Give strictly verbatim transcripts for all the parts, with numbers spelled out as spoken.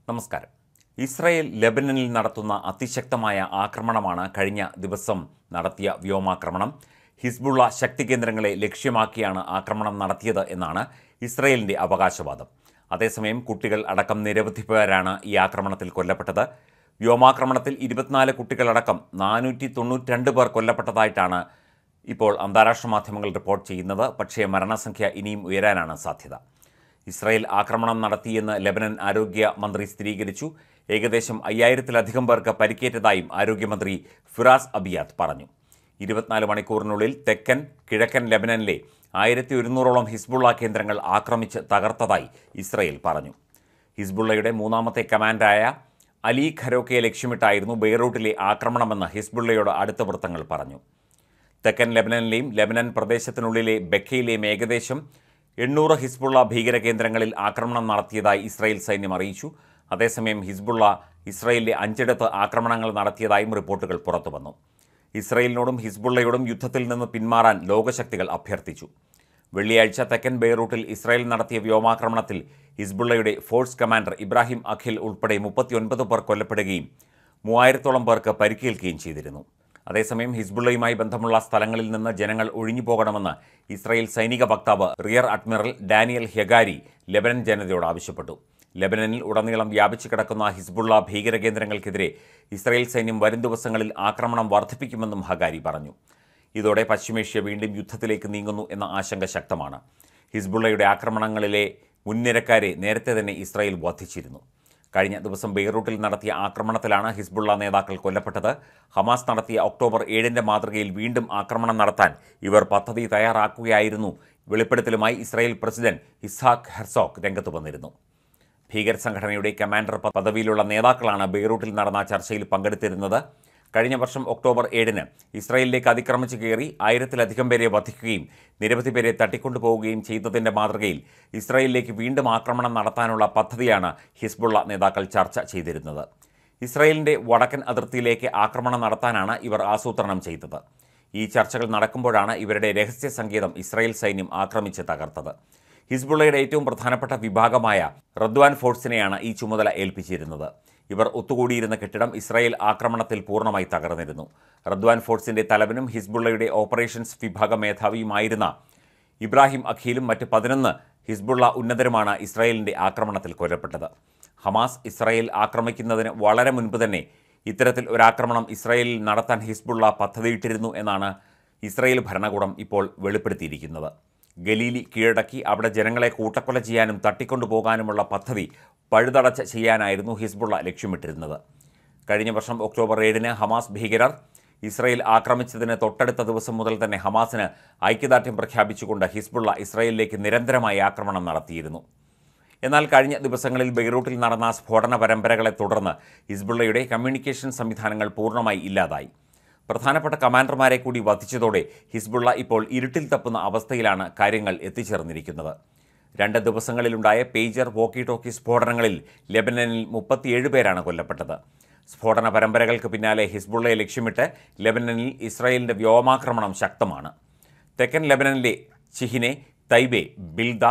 നമസ്കാരം. ഇസ്രായേൽ ലെബനനിൽ നടത്തുന്ന അതിശക്തമായ ആക്രമണമാണ് കഴിഞ്ഞ ദിവസം നടത്തിയ വ്യോമാക്രമണം. ഹിസ്ബുള്ള ശക്തി കേന്ദ്രങ്ങളെ ലക്ഷ്യമാക്കിയാണ് ആക്രമണം നടത്തിയത് എന്നാണ് ഇസ്രായേലിൻ്റെ അവകാശവാദം. അതേസമയം കുട്ടികൾ അടക്കം നിരവധി പേരാണ് ഈ ആക്രമണത്തിൽ കൊല്ലപ്പെട്ടത്. വ്യോമാക്രമണത്തിൽ ഇരുപത്തിനാല് കുട്ടികളടക്കം നാനൂറ്റി തൊണ്ണൂറ്റി രണ്ട് പേർ കൊല്ലപ്പെട്ടതായിട്ടാണ് ഇപ്പോൾ അന്താരാഷ്ട്ര മാധ്യമങ്ങൾ റിപ്പോർട്ട് ചെയ്യുന്നത്. പക്ഷേ മരണസംഖ്യ ഇനിയും ഉയരാനാണ് സാധ്യത. ഇസ്രായേൽ ആക്രമണം നടത്തിയെന്ന് ലെബനൻ ആരോഗ്യ മന്ത്രി സ്ഥിരീകരിച്ചു. ഏകദേശം അയ്യായിരത്തിലധികം പേർക്ക് പരിക്കേറ്റതായും ആരോഗ്യമന്ത്രി ഫിറാസ് അബിയാത്ത് പറഞ്ഞു. ഇരുപത്തിനാല് മണിക്കൂറിനുള്ളിൽ തെക്കൻ കിഴക്കൻ ലെബനനിലെ ആയിരത്തി ഒരുന്നൂറോളം ഹിസ്ബുള്ള കേന്ദ്രങ്ങൾ ആക്രമിച്ച് തകർത്തതായി ഇസ്രായേൽ പറഞ്ഞു. ഹിസ്ബുള്ളയുടെ മൂന്നാമത്തെ കമാൻഡറായ അലി ഖരോക്കയെ ലക്ഷ്യമിട്ടായിരുന്നു ബെയ്റൂട്ടിലെ ആക്രമണമെന്ന് ഹിസ്ബുള്ളയുടെ അടുത്ത വൃത്തങ്ങൾ പറഞ്ഞു. തെക്കൻ ലെബനനിലെയും ലെബനൻ പ്രദേശത്തിനുള്ളിലെ ബെക്കയിലെയും ഏകദേശം എണ്ണൂറ് ഹിസ്ബുള്ള ഭീകര കേന്ദ്രങ്ങളിൽ ആക്രമണം നടത്തിയതായി ഇസ്രായേൽ സൈന്യം അറിയിച്ചു. അതേസമയം ഹിസ്ബുള്ള ഇസ്രായേലിലെ അഞ്ചിടത്ത് ആക്രമണങ്ങൾ നടത്തിയതായും റിപ്പോർട്ടുകൾ പുറത്തുവന്നു. ഇസ്രായേലിനോടും ഹിസ്ബുള്ളയോടും യുദ്ധത്തിൽ നിന്ന് പിന്മാറാൻ ലോകശക്തികൾ അഭ്യർത്ഥിച്ചു. വെള്ളിയാഴ്ച തെക്കൻ ബെയ്റൂട്ടിൽ ഇസ്രായേൽ നടത്തിയ വ്യോമാക്രമണത്തിൽ ഹിസ്ബുള്ളയുടെ ഫോഴ്സ് കമാൻഡർ ഇബ്രാഹിം അഖിൽ ഉൾപ്പെടെ മുപ്പത്തിയൊൻപത് പേർ കൊല്ലപ്പെടുകയും മൂവായിരത്തോളം പേർക്ക് പരിക്കേൽക്കുകയും ചെയ്തിരുന്നു. അതേസമയം ഹിസ്ബുള്ളയുമായി ബന്ധമുള്ള സ്ഥലങ്ങളിൽ നിന്ന് ജനങ്ങൾ ഒഴിഞ്ഞുപോകണമെന്ന് ഇസ്രായേൽ സൈനിക വക്താവ് rear admiral Daniel Hagari Lebanon ജനതയോട് ആവശ്യപ്പെട്ടു. ലെബനനിൽ ഉടനീളം വ്യാപിച്ചു കിടക്കുന്ന ഹിസ്ബുള്ള ഭീകര കേന്ദ്രങ്ങൾക്കെതിരെ ഇസ്രായേൽ സൈന്യം വരും ദിവസങ്ങളിൽ ആക്രമണം വർദ്ധിപ്പിക്കുമെന്നും ഹഗാരി പറഞ്ഞു. ഇതോടെ പശ്ചിമേഷ്യ വീണ്ടും യുദ്ധത്തിലേക്ക് നീങ്ങുന്നു എന്ന ആശങ്ക ശക്തമാണ്. ഹിസ്ബുള്ളയുടെ ആക്രമണങ്ങളിലെ മുൻനിരക്കാരെ നേരത്തെ തന്നെ ഇസ്രായേൽ വധിച്ചിരുന്നു. കഴിഞ്ഞ ദിവസം ബെയ്റൂട്ടിൽ നടത്തിയ ആക്രമണത്തിലാണ് ഹിസ്ബുള്ള നേതാക്കൾ കൊല്ലപ്പെട്ടത്. ഹമാസ് നടത്തിയ ഒക്ടോബർ ഏഴിൻ്റെ മാതൃകയിൽ വീണ്ടും ആക്രമണം നടത്താൻ ഇവർ പദ്ധതി തയ്യാറാക്കുകയായിരുന്നു. വെളിപ്പെടുത്തലുമായി ഇസ്രായേൽ പ്രസിഡന്റ് ഇസ്ഹാഖ് ഹെർസോഗ് രംഗത്ത് വന്നിരുന്നു. ഭീകര സംഘടനയുടെ കമാൻഡർ പദവിയിലുള്ള നേതാക്കളാണ് ബെയ്റൂട്ടിൽ നടന്ന ചർച്ചയിൽ പങ്കെടുത്തിരുന്നത്. കഴിഞ്ഞ വർഷം ഒക്ടോബർ ഏഴിന് ഇസ്രായേലിലേക്ക് അതിക്രമിച്ചു കയറി ആയിരത്തിലധികം പേരെ വധിക്കുകയും നിരവധി പേരെ തട്ടിക്കൊണ്ടുപോവുകയും ചെയ്തതിൻ്റെ മാതൃകയിൽ ഇസ്രായേലിലേക്ക് വീണ്ടും ആക്രമണം നടത്താനുള്ള പദ്ധതിയാണ് ഹിസ്ബുള്ള നേതാക്കൾ ചർച്ച ചെയ്തിരുന്നത്. ഇസ്രായേലിൻ്റെ വടക്കൻ അതിർത്തിയിലേക്ക് ആക്രമണം നടത്താനാണ് ഇവർ ആസൂത്രണം ചെയ്തത്. ഈ ചർച്ചകൾ നടക്കുമ്പോഴാണ് ഇവരുടെ രഹസ്യ സങ്കേതം ഇസ്രായേൽ സൈന്യം ആക്രമിച്ച് തകർത്തത്. ഹിസ്ബുള്ളയുടെ ഏറ്റവും പ്രധാനപ്പെട്ട വിഭാഗമായ റദ്വാൻ ഫോഴ്സിനെയാണ് ഈ ചുമതല ഏൽപ്പിച്ചിരുന്നത്. ഇവർ ഒത്തുകൂടിയിരുന്ന കെട്ടിടം ഇസ്രായേൽ ആക്രമണത്തിൽ പൂർണ്ണമായി തകർന്നിരുന്നു. റദ്വാൻ ഫോഴ്സിൻ്റെ തലവനും ഹിസ്ബുള്ളയുടെ ഓപ്പറേഷൻസ് വിഭാഗ മേധാവിയുമായിരുന്ന ഇബ്രാഹിം അഖീലും മറ്റ് പതിനൊന്ന് ഹിസ്ബുള്ള ഉന്നതരുമാണ് ഇസ്രായേലിൻ്റെ ആക്രമണത്തിൽ കൊല്ലപ്പെട്ടത്. ഹമാസ് ഇസ്രായേൽ ആക്രമിക്കുന്നതിന് വളരെ മുൻപ് തന്നെ ഇത്തരത്തിൽ ഒരാക്രമണം ഇസ്രായേലിൽ നടത്താൻ ഹിസ്ബുള്ള പദ്ധതിയിട്ടിരുന്നു എന്നാണ് ഇസ്രായേൽ ഭരണകൂടം ഇപ്പോൾ വെളിപ്പെടുത്തിയിരിക്കുന്നത്. ഗലീലി കീഴടക്കി അവിടെ ജനങ്ങളെ കൂട്ടക്കൊല ചെയ്യാനും തട്ടിക്കൊണ്ടുപോകാനുമുള്ള പദ്ധതി പഴുതടച്ച് ചെയ്യാനായിരുന്നു ഹിസ്ബുള്ള ലക്ഷ്യമിട്ടിരുന്നത്. കഴിഞ്ഞ വർഷം ഒക്ടോബർ ഏഴിന് ഹമാസ് ഭീകരർ ഇസ്രായേൽ ആക്രമിച്ചതിന് തൊട്ടടുത്ത ദിവസം മുതൽ തന്നെ ഹമാസിന് ഐക്യദാർഢ്യം പ്രഖ്യാപിച്ചുകൊണ്ട് ഹിസ്ബുള്ള ഇസ്രായേലിലേക്ക് നിരന്തരമായി ആക്രമണം നടത്തിയിരുന്നു. എന്നാൽ കഴിഞ്ഞ ദിവസങ്ങളിൽ ബെയ്റൂട്ടിൽ നടന്ന സ്ഫോടന പരമ്പരകളെ തുടർന്ന് ഹിസ്ബുള്ളയുടെ കമ്മ്യൂണിക്കേഷൻ സംവിധാനങ്ങൾ പൂർണ്ണമായി ഇല്ലാതായി. പ്രധാനപ്പെട്ട കമാൻഡർമാരെ കൂടി വധിച്ചതോടെ ഹിസ്ബുള്ള ഇപ്പോൾ ഇരുട്ടിൽ തപ്പുന്ന അവസ്ഥയിലാണ് കാര്യങ്ങൾ എത്തിച്ചേർന്നിരിക്കുന്നത്. രണ്ട് ദിവസങ്ങളിലുണ്ടായ പേജർ വോക്കി ടോക്കി സ്ഫോടനങ്ങളിൽ ലെബനനിൽ മുപ്പത്തിയേഴ് പേരാണ് കൊല്ലപ്പെട്ടത്. സ്ഫോടന പരമ്പരകൾക്ക് പിന്നാലെ ഹിസ്ബുള്ളയെ ലക്ഷ്യമിട്ട് ലെബനനിൽ ഇസ്രായേലിൻ്റെ വ്യോമാക്രമണം ശക്തമാണ്. തെക്കൻ ലെബനനിലെ ചിഹിനെ, തൈബെ, ബിൽദ,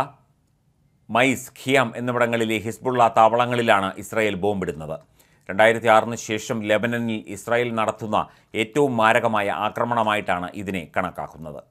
മൈസ്, ഖിയാം എന്നിവിടങ്ങളിലെ ഹിസ്ബുള്ള താവളങ്ങളിലാണ് ഇസ്രായേൽ ബോംബിടുന്നത്. രണ്ടായിരത്തി ആറിന് ശേഷം ലെബനനിൽ ഇസ്രായേൽ നടത്തുന്ന ഏറ്റവും മാരകമായ ആക്രമണമായിട്ടാണ് ഇതിനെ കണക്കാക്കുന്നത്.